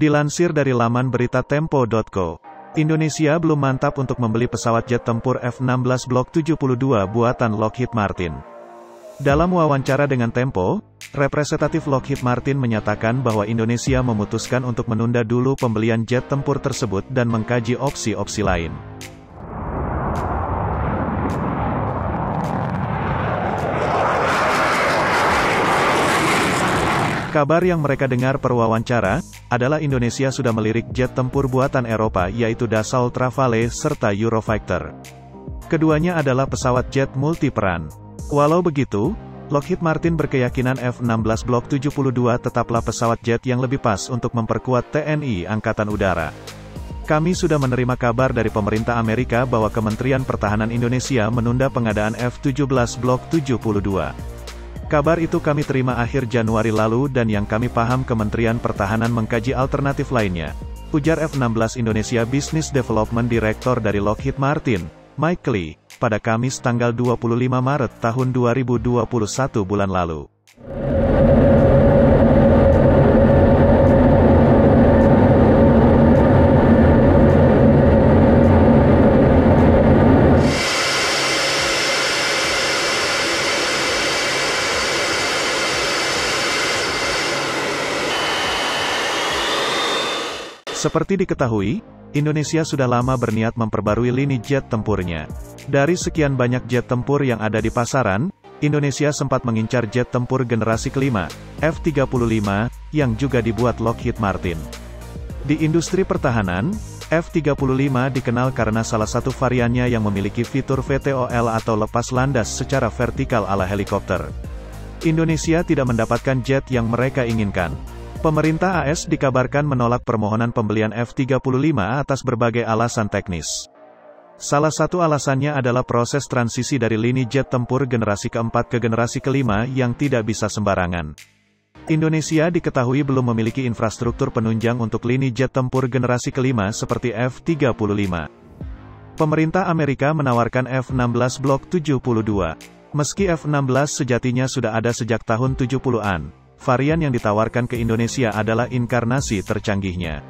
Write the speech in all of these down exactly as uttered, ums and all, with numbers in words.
Dilansir dari laman berita tempo titik co, Indonesia belum mantap untuk membeli pesawat jet tempur F enam belas Block tujuh puluh dua buatan Lockheed Martin. Dalam wawancara dengan Tempo, representatif Lockheed Martin menyatakan bahwa Indonesia memutuskan untuk menunda dulu pembelian jet tempur tersebut dan mengkaji opsi-opsi lain. Kabar yang mereka dengar per wawancara, adalah Indonesia sudah melirik jet tempur buatan Eropa yaitu Dassault Rafale serta Eurofighter. Keduanya adalah pesawat jet multiperan. Walau begitu, Lockheed Martin berkeyakinan F enam belas Block tujuh puluh dua tetaplah pesawat jet yang lebih pas untuk memperkuat T N I Angkatan Udara. Kami sudah menerima kabar dari pemerintah Amerika bahwa Kementerian Pertahanan Indonesia menunda pengadaan F tujuh belas Block tujuh puluh dua. Kabar itu kami terima akhir Januari lalu dan yang kami paham Kementerian Pertahanan mengkaji alternatif lainnya, ujar F enam belas Indonesia Business Development Director dari Lockheed Martin, Mike Lee, pada Kamis tanggal dua puluh lima Maret tahun dua ribu dua puluh satu bulan lalu. Seperti diketahui, Indonesia sudah lama berniat memperbarui lini jet tempurnya. Dari sekian banyak jet tempur yang ada di pasaran, Indonesia sempat mengincar jet tempur generasi kelima, F tiga puluh lima, yang juga dibuat Lockheed Martin. Di industri pertahanan, F tiga puluh lima dikenal karena salah satu variannya yang memiliki fitur V T O L atau lepas landas secara vertikal ala helikopter. Indonesia tidak mendapatkan jet yang mereka inginkan. Pemerintah A S dikabarkan menolak permohonan pembelian F tiga puluh lima atas berbagai alasan teknis. Salah satu alasannya adalah proses transisi dari lini jet tempur generasi keempat ke generasi kelima yang tidak bisa sembarangan. Indonesia diketahui belum memiliki infrastruktur penunjang untuk lini jet tempur generasi kelima seperti F tiga puluh lima. Pemerintah Amerika menawarkan F enam belas Block tujuh puluh dua. Meski F enam belas sejatinya sudah ada sejak tahun tujuh puluhan. Varian yang ditawarkan ke Indonesia adalah inkarnasi tercanggihnya.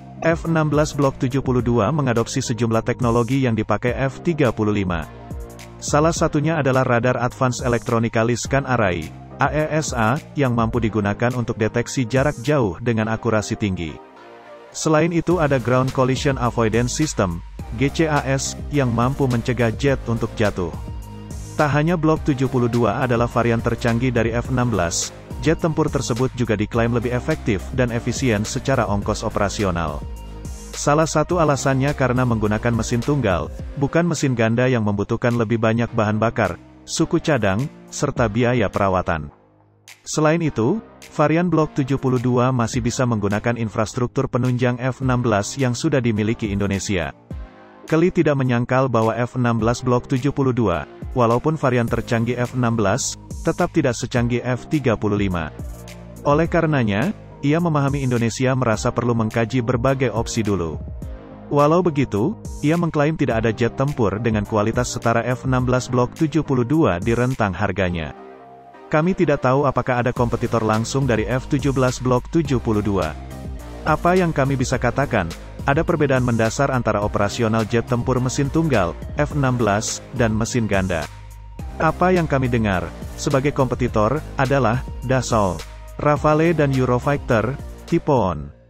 F enam belas Block tujuh puluh dua mengadopsi sejumlah teknologi yang dipakai F tiga puluh lima. Salah satunya adalah radar Advanced Electronically Scanned Array, A E S A, yang mampu digunakan untuk deteksi jarak jauh dengan akurasi tinggi. Selain itu ada Ground Collision Avoidance System, G C A S, yang mampu mencegah jet untuk jatuh. Tak hanya Block tujuh puluh dua adalah varian tercanggih dari F enam belas, jet tempur tersebut juga diklaim lebih efektif dan efisien secara ongkos operasional. Salah satu alasannya karena menggunakan mesin tunggal, bukan mesin ganda yang membutuhkan lebih banyak bahan bakar, suku cadang, serta biaya perawatan. Selain itu, varian Block tujuh puluh dua masih bisa menggunakan infrastruktur penunjang F enam belas yang sudah dimiliki Indonesia. Kelly tidak menyangkal bahwa F enam belas Block tujuh puluh dua, walaupun varian tercanggih F enam belas, tetap tidak secanggih F tiga puluh lima. Oleh karenanya, ia memahami Indonesia merasa perlu mengkaji berbagai opsi dulu. Walau begitu, ia mengklaim tidak ada jet tempur dengan kualitas setara F enam belas Block tujuh puluh dua di rentang harganya. Kami tidak tahu apakah ada kompetitor langsung dari F tujuh belas Block tujuh puluh dua. Apa yang kami bisa katakan, ada perbedaan mendasar antara operasional jet tempur mesin tunggal, F enam belas, dan mesin ganda. Apa yang kami dengar, sebagai kompetitor, adalah Dassault Rafale dan Eurofighter, tipe on.